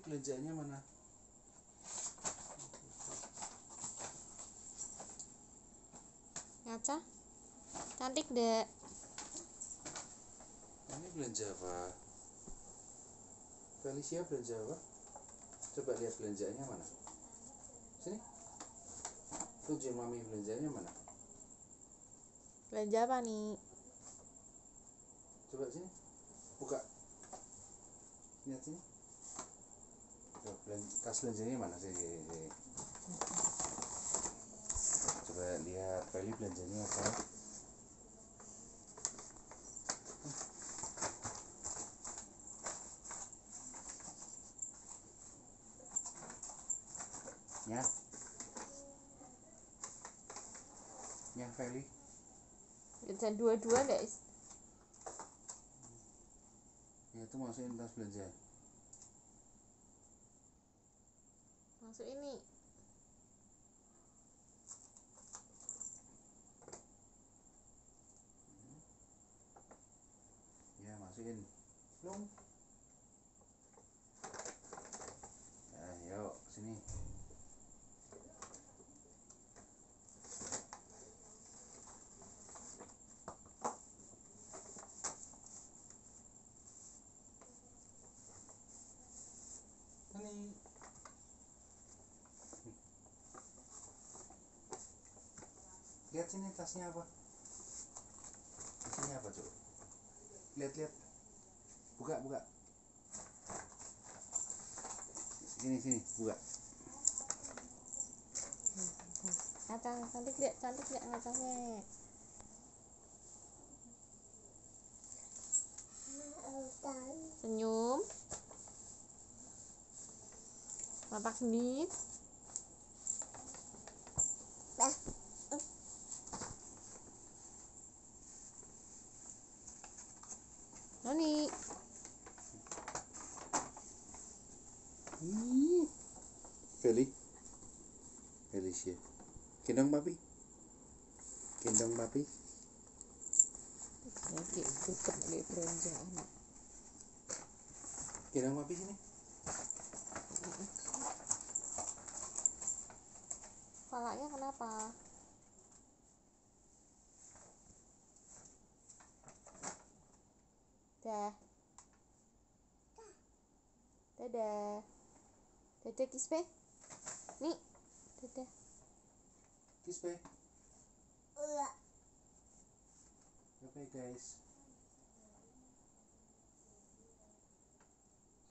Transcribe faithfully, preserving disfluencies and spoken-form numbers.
belanjaannya mana? Ngaca? Cantik deh. Ini belanja apa? Felicia belanja apa? Coba lihat belanjaannya mana? Sini. Tunjuk mami belanjaannya mana? Belanja apa nih? Coba sini. Buka. Lihat sini. Coba belan- tas belanjanya mana sih? Coba lihat Feli belanjanya apa? Ya. Ya Feli. Belanja dua-dua guys. Ya itu masukin tas belanja. Masuk ini. Ya masukin. Belum. Ya, yuk sini. Ini. Lihat sini tasnya apa? Tasnya apa coba? Lihat lihat. Buka buka. Sini sini buka. Ngaca, cantik deh, cantik deh ngacanya. Senyum. Lapak nih. Noni. Hmm. Feli. Felicia. Gendong papi. Gendong papi. Nanti tutup di belanja anak. Gendong papi sini. Kepalanya kenapa? Dah. Dadah. Dadah Kispe. Nih. Dadah. Kiss pe. Bye bye guys.